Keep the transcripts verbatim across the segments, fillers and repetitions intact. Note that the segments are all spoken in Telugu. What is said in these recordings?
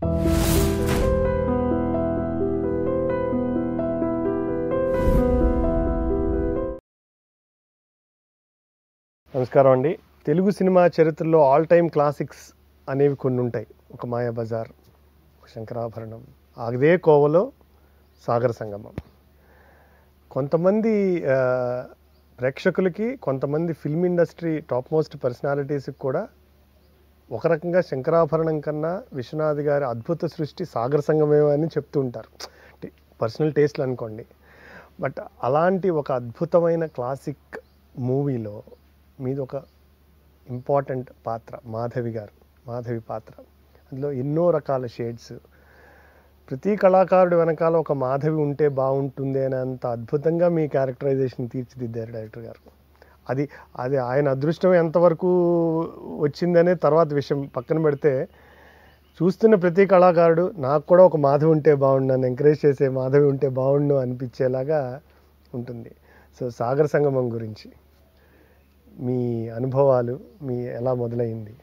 నమస్కారం అండి. తెలుగు సినిమా చరిత్రలో ఆల్ టైమ్ క్లాసిక్స్ అనేవి కొన్ని ఉంటాయి. ఒక మాయాబజార్, శంకరాభరణం, అదే కోవలో సాగర సంగమం. కొంతమంది ప్రేక్షకులకి, కొంతమంది ఫిల్మ్ ఇండస్ట్రీ టాప్ మోస్ట్ పర్సనాలిటీస్కి కూడా ఒక రకంగా శంకరాభరణం కన్నా విశ్వనాథ్ గారి అద్భుత సృష్టి సాగర సంగమమే అని చెప్తూ ఉంటారు. పర్సనల్ టేస్ట్లు అనుకోండి. బట్ అలాంటి ఒక అద్భుతమైన క్లాసిక్ మూవీలో మీది ఒక ఇంపార్టెంట్ పాత్ర మాధవి గారు, మాధవి పాత్ర. అందులో ఎన్నో రకాల షేడ్స్. ప్రతి కళాకారుడు వెనకాల ఒక మాధవి ఉంటే బాగుంటుంది అనేంత అద్భుతంగా మీ క్యారెక్టరైజేషన్ తీర్చిదిద్దారు డైరెక్టర్ గారు. అది అది ఆయన అదృష్టం ఎంతవరకు వచ్చిందనే తర్వాత విషయం పక్కన పెడితే, చూస్తున్న ప్రతి కళాకారుడు నాకు కూడా ఒక మాధవి ఉంటే బాగుండు, నన్ను ఎంకరేజ్ చేసే మాధవి ఉంటే బాగుండు అనిపించేలాగా ఉంటుంది. సో సాగర సంగమం గురించి మీ అనుభవాలు, మీ ఎలా మొదలైంది?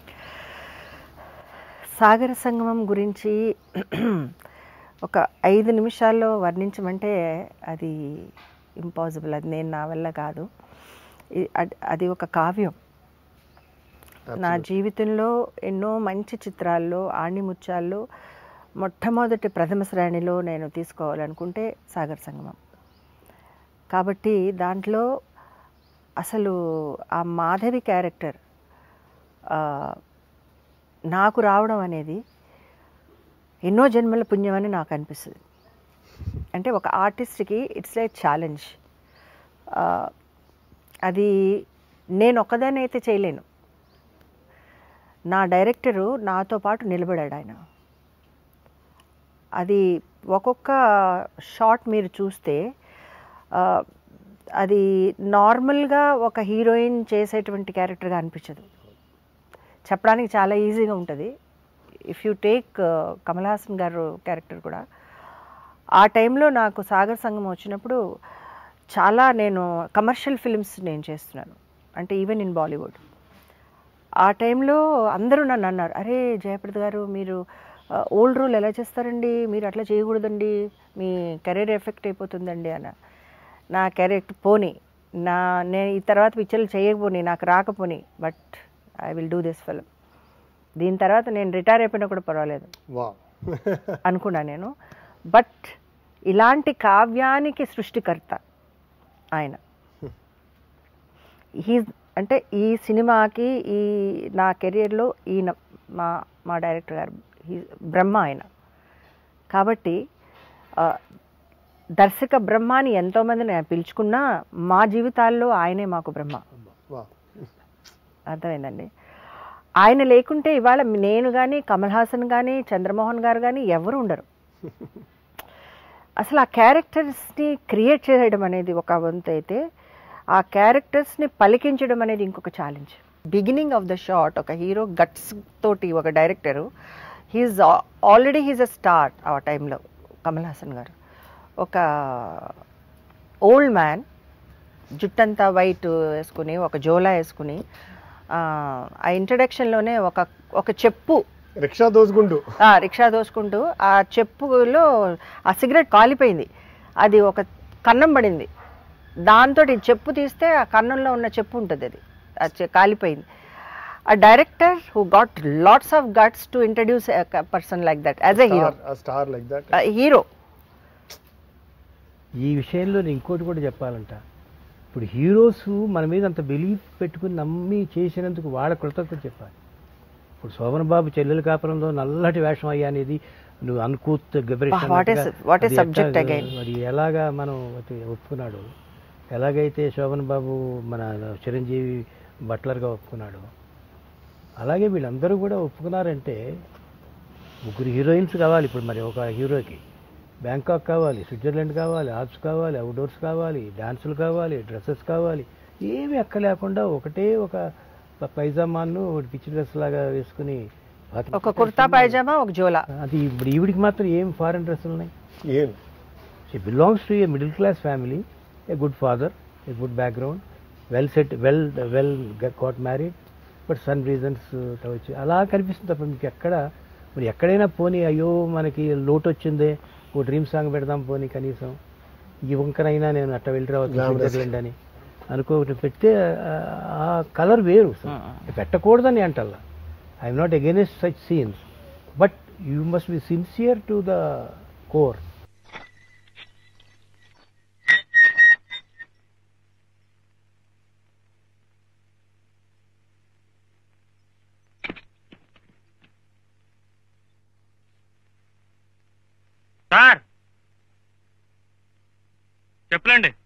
సాగర సంగమం గురించి ఒక ఐదు నిమిషాల్లో వర్ణించమంటే అది ఇంపాసిబుల్. అది నేను నా వల్ల కాదు. అది ఒక కావ్యం. నా జీవితంలో ఎన్నో మంచి చిత్రాల్లో, ఆణిముత్యాల్లో మొట్టమొదటి ప్రథమ శ్రేణిలో నేను తీసుకోవాలనుకుంటే సాగర సంగమం. కాబట్టి దాంట్లో అసలు ఆ మాధవి క్యారెక్టర్ నాకు రావడం అనేది ఎన్నో జన్మల పుణ్యమని నాకు అనిపిస్తుంది. అంటే ఒక ఆర్టిస్ట్కి ఇట్స్ లైక్ ఛాలెంజ్. అది నేను ఒక్కదాన్ని అయితే చేయలేను. నా డైరెక్టరు నాతో పాటు నిలబడాడు. ఆయన అది ఒక్కొక్క షాట్ మీరు చూస్తే అది నార్మల్గా ఒక హీరోయిన్ చేసేటువంటి క్యారెక్టర్గా అనిపించదు. చెప్పడానికి చాలా ఈజీగా ఉంటుంది. If you take Kamal Haasan garu character కూడా, ఆ టైంలో నాకు సాగర్ సంగమం వచ్చినప్పుడు చాలా నేను కమర్షియల్ ఫిల్మ్స్ నేను చేస్తున్నాను, అంటే ఈవెన్ ఇన్ బాలీవుడ్. ఆ టైంలో అందరూ నన్ను అన్నారు, అరే జయప్రద గారు మీరు ఓల్డ్ రోల్ ఎలా చేస్తారండి, మీరు అట్లా చేయకూడదండి, మీ కెరీర్ ఎఫెక్ట్ అయిపోతుందండి అన్న. నా క్యారెక్టర్ పోనీ, నా నేను ఈ తర్వాత పిక్చర్లు చేయకపోని, నాకు రాకపోని, but I will do this film. దీని తర్వాత నేను రిటైర్ అయిపోయినా కూడా పర్వాలేదు అనుకున్నా నేను. బట్ ఇలాంటి కావ్యానికి సృష్టికర్త ఆయన. హీ అంటే ఈ సినిమాకి, ఈ నా కెరియర్లో ఈయన మా మా డైరెక్టర్ గారు హీ బ్రహ్మ ఆయన. కాబట్టి దర్శక బ్రహ్మాని ఎంతోమందిని పిలుచుకున్నా మా జీవితాల్లో ఆయనే మాకు బ్రహ్మ. అర్థమైందండి. ఆయన లేకుంటే ఇవాళ నేను కానీ, కమల్ హాసన్ కానీ, చంద్రమోహన్ గారు కానీ ఎవరు ఉండరు. అసలు ఆ క్యారెక్టర్స్ని క్రియేట్ చేయడం అనేది ఒక వంతు అయితే, ఆ క్యారెక్టర్స్ని పలికించడం అనేది ఇంకొక challenge. Beginning of the shot ఒక హీరో గట్స్ తోటి ఒక director, he's already he's a star. ఆ టైంలో కమల్ హాసన్ గారు ఒక ఓల్డ్ మ్యాన్, జుట్టంతా వైట్ వేసుకుని, ఒక జోలా వేసుకుని, ఆ ఇంట్రడక్షన్లోనే ఒక ఒక చెప్పు రిక్షా దోసుకుంటూ రిక్షా దోసుకుంటూ ఆ చెప్పులో ఆ సిగరెట్ కాలిపోయింది, అది ఒక కన్నం పడింది, దాంతో చెప్పు తీస్తే ఆ కన్నంలో ఉన్న చెప్పు ఉంటుంది, అది అది కాలిపోయింది. A director who got lots of guts to introduce a person like that as a, a hero, a star like that, a hero. ఈ విషయంలో నేను ఇంకోటి కూడా చెప్పాలంట. ఇప్పుడు హీరోస్ మన మీద అంత బిలీఫ్ పెట్టుకుని నమ్మి చేసినందుకు వాళ్ళ కృతజ్ఞత చెప్పాలి. ఇప్పుడు శోభన్ బాబు చెల్లెల కాపురంలో నల్లటి వేషం అయ్యా అనేది నువ్వు అనుకూత్ మరి ఎలాగా మనం ఒప్పుకున్నాడు, ఎలాగైతే శోభన్ బాబు మన చిరంజీవి బట్లర్గా ఒప్పుకున్నాడు, అలాగే వీళ్ళందరూ కూడా ఒప్పుకున్నారంటే ముగ్గురు హీరోయిన్స్ కావాలి. ఇప్పుడు మరి ఒక హీరోకి బ్యాంకాక్ కావాలి, స్విట్జర్లాండ్ కావాలి, ఆల్ప్స్ కావాలి, అవుట్డోర్స్ కావాలి, డాన్సులు కావాలి, డ్రెస్సెస్ కావాలి, ఏమి ఎక్క లేకుండా ఒకటే ఒక పైజామాను పిచ్చి డ్రెస్ లాగా వేసుకుని ఒక కుర్తా పైజామా ఒక జోలా, అది ఇప్పుడు ఈవిడికి మాత్రం ఏం ఫారెన్ డ్రెస్సులు ఉన్నాయి. ఏం she belongs to a middle class family, a good father, a good background, well set, well well got married, but some reasons వచ్చి అలా కనిపిస్తుంది తప్ప మీకు ఎక్కడ మరి ఎక్కడైనా పోనీ అయ్యో మనకి లోటు వచ్చిందే ఓ డ్రీమ్ సాంగ్ పెడదాం పోనీ కనీసం ఈ వంకనైనా నేను అట్ట వెళ్ళి రావచ్చు స్విట్జర్లాండ్ అని అనుకోటి పెడితే ఆ కలర్ వేరు. పెట్టకూడదని అంటల్లా. I'm not against such scenes, but you must be sincere to the core. Sir చెప్పలేండి.